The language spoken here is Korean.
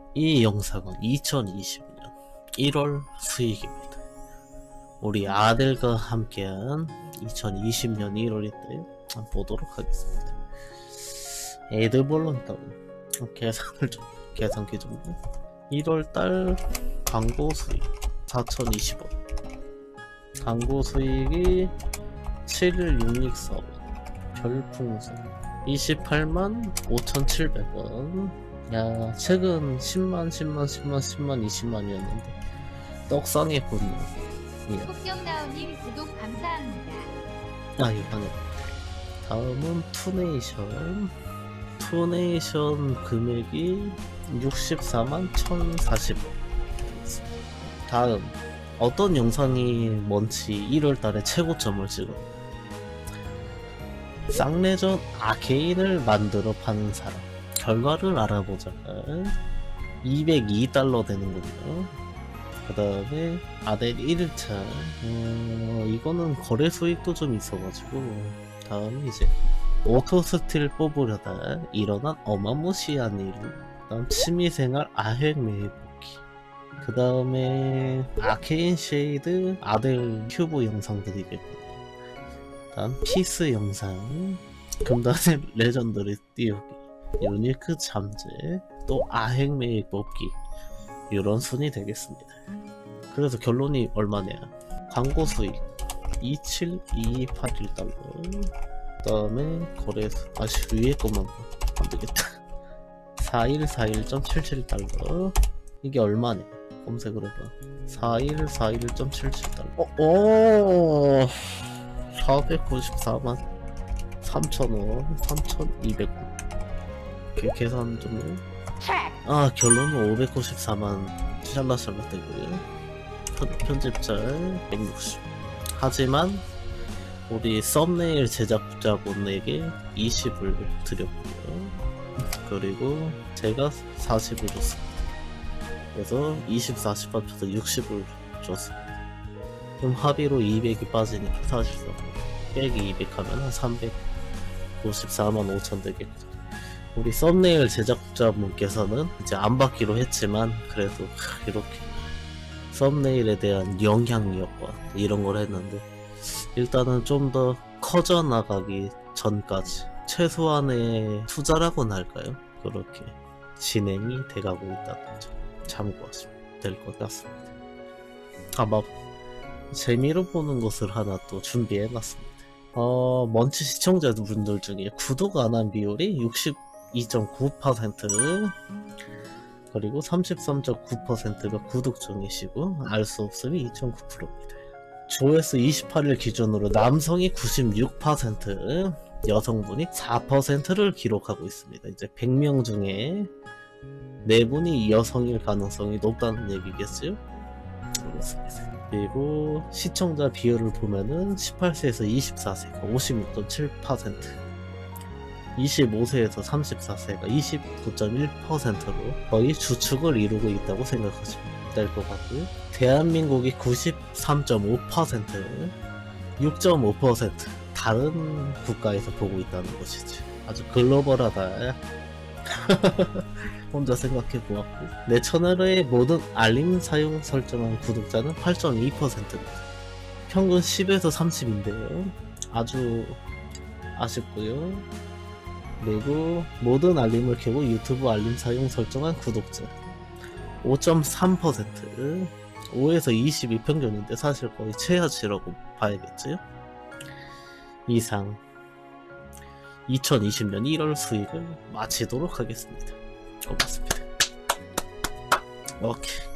이 영상은 2020년 1월 수익입니다. 우리 아들과 함께한 2020년 1월인데 한번 보도록 하겠습니다. 애들볼론 다운 계산기 좀 1월달 광고 수익 4,020원, 광고 수익이 71664원, 별풍선 285만 5,700원. 야, 최근 10만 20만이었는데 떡상했군요. 폭경나우님 구독 감사합니다. 이번에 다음은 투네이션 금액이 64만 1,040원. 다음 어떤 영상이 뭔지 1월달에 최고점을 찍은 쌍내전 아케인을 만들어 파는 사람 결과를 알아보자. 202달러 되는군요. 그 다음에 아델 1차 이거는 거래 수익도 좀 있어가지고. 다음에 이제 오토스틸 뽑으려다 일어난 어마무시한 일. 다음 취미생활 아행 매복기. 그 다음에 아케인 쉐이드 아델 큐브 영상들이겠고. 다음 피스 영상, 금단의 레전드를 띄우기, 유니크 잠재, 또 아행 매일 뽑기, 이런 순이 되겠습니다. 그래서 결론이 얼마냐? 광고 수익 272281달러. 그 다음에 거래수 위에 것만 봐. 안되겠다. 4141.77달러. 이게 얼마냐? 검색을 해봐. 4141.77달러. 494만 3,000원, 3,200원. 계산 좀 해. 결론은 594만 샬라샬라 되고요. 편집자 160. 하지만 우리 썸네일 제작자분에게 20을 드렸고요. 그리고 제가 40을 줬습니다. 그래서 20, 40 합쳐서 60을 줬습니다. 그럼 합의로 200이 빠지니까 사실상 빼기 200 하면 한 394만 5천 되겠죠. 우리 썸네일 제작자분께서는 이제 안 받기로 했지만 그래도 이렇게 썸네일에 대한 영향력과 이런 걸 했는데, 일단은 좀 더 커져 나가기 전까지 최소한의 투자라고는 할까요? 그렇게 진행이 돼가고 있다는 점 참고하시면 될 것 같습니다. 아마 재미로 보는 것을 하나 또 준비해놨습니다. 먼치 시청자분들 중에 구독 안 한 비율이 62.9%, 그리고 33.9%가 구독 중이시고 알 수 없음이 2.9%입니다. 조회수 28일 기준으로 남성이 96%, 여성분이 4%를 기록하고 있습니다. 이제 100명 중에 4분이 여성일 가능성이 높다는 얘기겠죠? 그렇습니다. 그리고 시청자 비율을 보면은 18세에서 24세가 56.7%, 25세에서 34세가 29.1%로 거의 주축을 이루고 있다고 생각하시면 될 것 같고요. 대한민국이 93.5%, 6.5% 다른 국가에서 보고 있다는 것이지. 아주 글로벌하다. 혼자 생각해 보았고, 내 채널의 모든 알림 사용 설정한 구독자는 8.2%입니다. 평균 10에서 30인데요. 아주 아쉽고요. 그리고 모든 알림을 켜고 유튜브 알림 사용 설정한 구독자 5.3%, 5에서 22 평균인데 사실 거의 최하치라고 봐야겠지요. 이상 2020년 1월 수익을 마치도록 하겠습니다. 고맙습니다. 오케이.